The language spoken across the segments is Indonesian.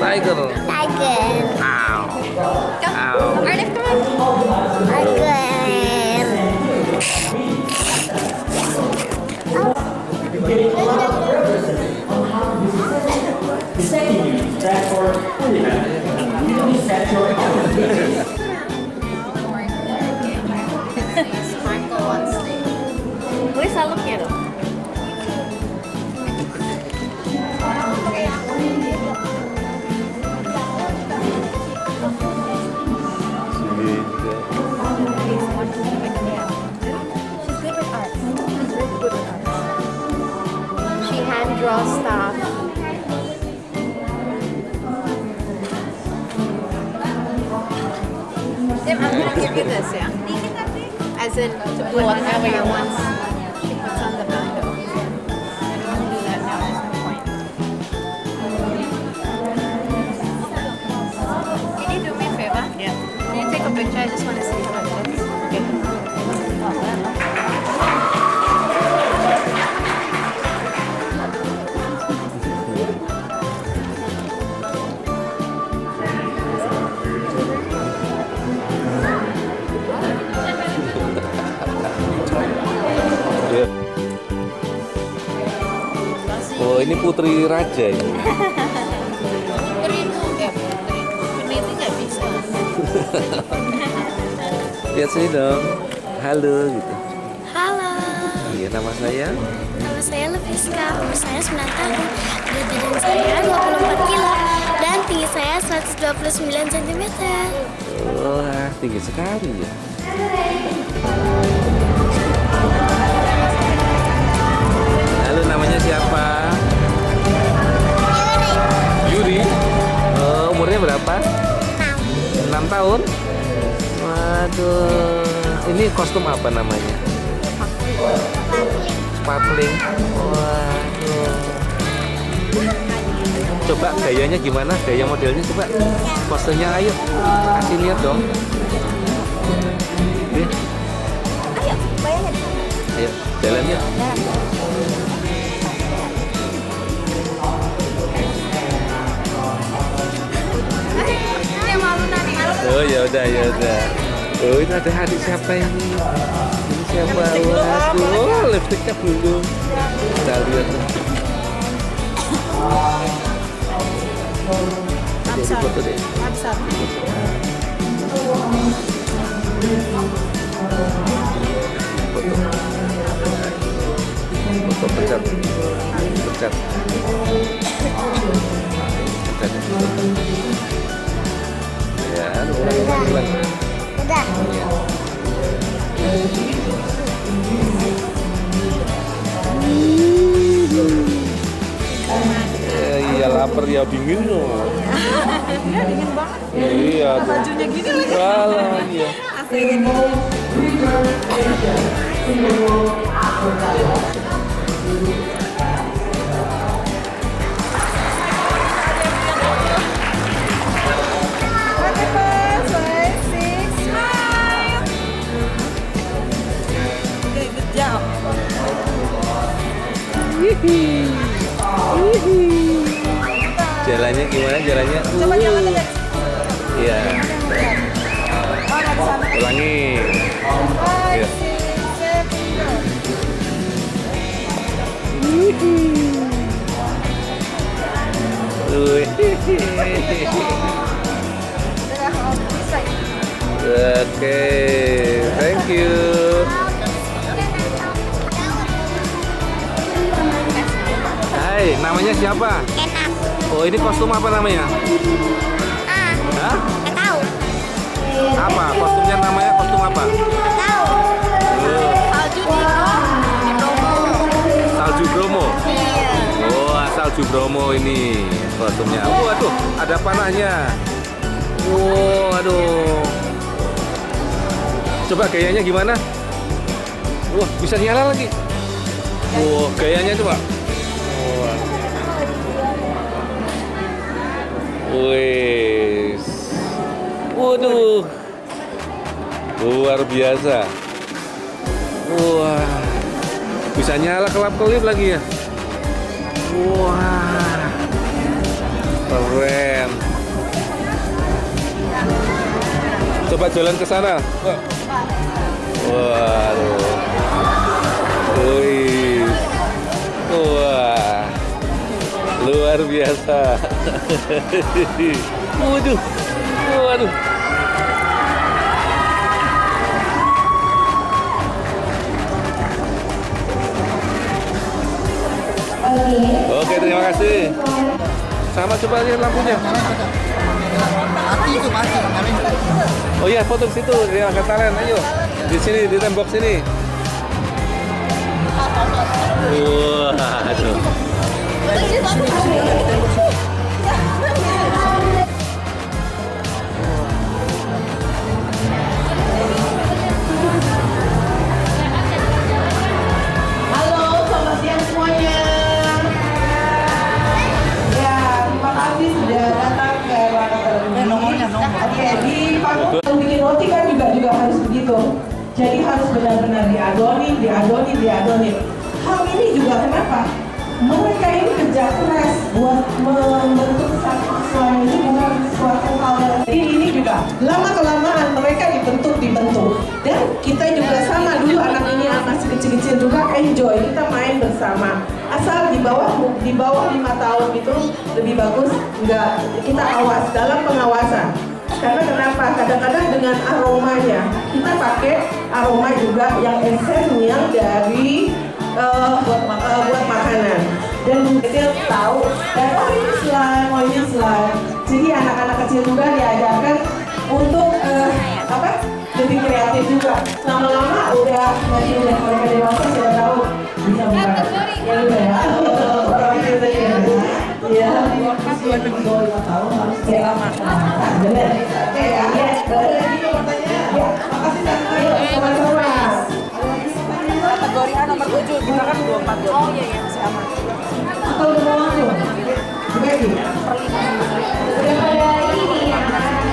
Tiger. Ow. Ow. Arif, come on. Gue salutnya dong. She hand draws stuff. Tim, I'm gonna give you this, yeah? As in, to put whatever you want. She puts on the bundle. I don't want to do that now, there's no point. Can you do me a favor? Yeah. Can you take a picture? I just want to see how it looks. Oh, ini putri raja ini. Putri itu nggak bisa. Lihat sini dong. Halo gitu. Halo, Iya, nama saya. nama saya Leviska, umur saya 9 tahun, berat badan saya 24 kilo, dan tinggi saya 129 cm. Wah, tinggi sekali ya. Halo, namanya siapa? Yuri. Oh, umurnya berapa? 6 tahun. Waduh, ini kostum apa namanya? Sparkling. Waduh. Coba gayanya gimana? Gaya modelnya coba. Posenya ayo. Kasih lihat dong. Oke. Ayo, bayangin. Ayo, jalan yuk. Dia malu nanti. Oh ya udah ya udah. Oh ini ada adik siapa ini? Ini siapa? Waduh, lipstiknya belum. Kita lihat. Jadi foto deh. Foto pecat. Pecat. Pecat. Ya, ulang. Udah. Iya. Iya lapar ya dingin loh. Dia dingin banget. Iya. Bajunya gini lagi. Walah, iya. Aslinya. Jalannya gimana jalannya? Coba jangan lihat. Iya. Ulangi. Iya. Oke, thank you. Hai, namanya siapa? Enak. Oh, ini kostum apa namanya? Ah, Hah? nggak tahu. Apa? Kostumnya namanya kostum apa? Nggak tahu. Salju di Bromo. Salju Bromo. Iya. Oh, salju Bromo ini kostumnya. Waduh, ada panahnya. Aduh. Coba gayanya gimana? Wah, bisa nyala lagi. Wah, gayanya coba. Wah. Wih. Waduh. Luar biasa. Wah. Bisa nyala kelap-kelip lagi ya. Wah. Keren. Coba jalan ke sana. Waduh. Wih. Wah. Luar biasa. Waduh. Waduh. Oke, terima kasih. Sama, coba lihat lampunya. Mati itu mati. Oh iya, foto di situ, di angkat talen, ayo. Di sini, di tembok sini. Wah, aduh. Halo, selamat siang semuanya. Ya, terima kasih sudah datang ke ruangan terlebih. Nomornya. Di panggung bikin roti kan juga harus begitu. Jadi harus benar-benar diadonin. Hal ini juga kenapa? Mereka ini kerja keras buat membentuk satu slime ini bukan suatu hal yang. Jadi ini juga lama-kelamaan mereka dibentuk. Dan kita juga sama dulu anak ini masih kecil-kecil juga enjoy, kita main bersama. Asal di bawah 5 tahun itu lebih bagus enggak kita awas dalam pengawasan. Karena kenapa? Kadang-kadang dengan aromanya kita pakai aroma juga yang esensial dari buat makanan. Dan kecil tahu dan ini slime. Jadi anak-anak kecil juga diajarkan untuk lebih kreatif juga. Lama-lama nanti udah mereka dewasa sudah tahu bisa buka. Ya udah ya. Orang kecil tadi ya. Iya. 2 tahun harus kayak lama. Benar. Oke ya. Ya. Makasih Tante. Sama-sama. Kategori A nomor 7, kita kan 24. Oh iya masih aman. Atau udah mau langsung? Berbagi? Udah pada ini ya.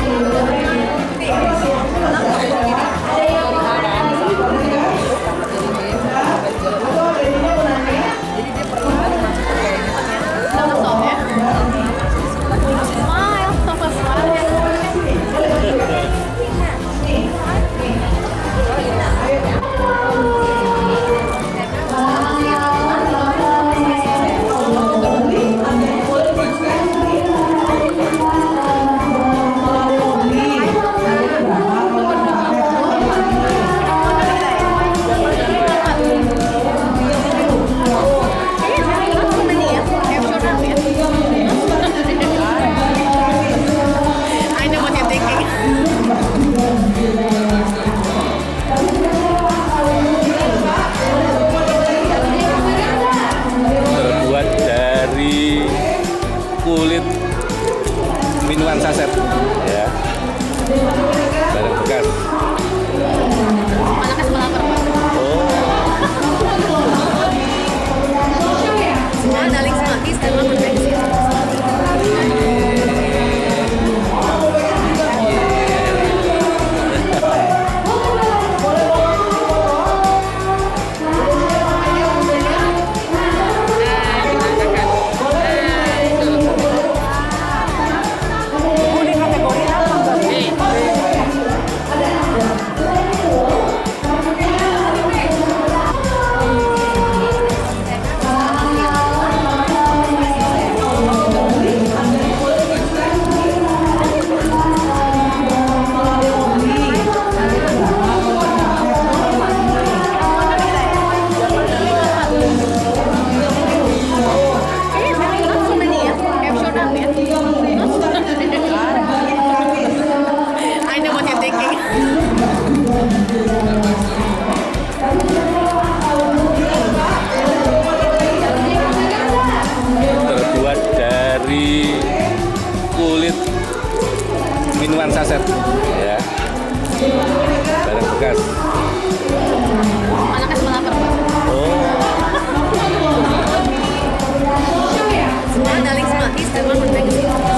Kulit minuman saset ya, barang bekas. Anaknya sebelah lapar, Pak. Semua ada link gratis dan lapar gratis. Terbuat dari kulit minuman saset ya, barang bekas. Anaknya sebelah lapar, Pak. Semua ada link gratis dan lapar gratis.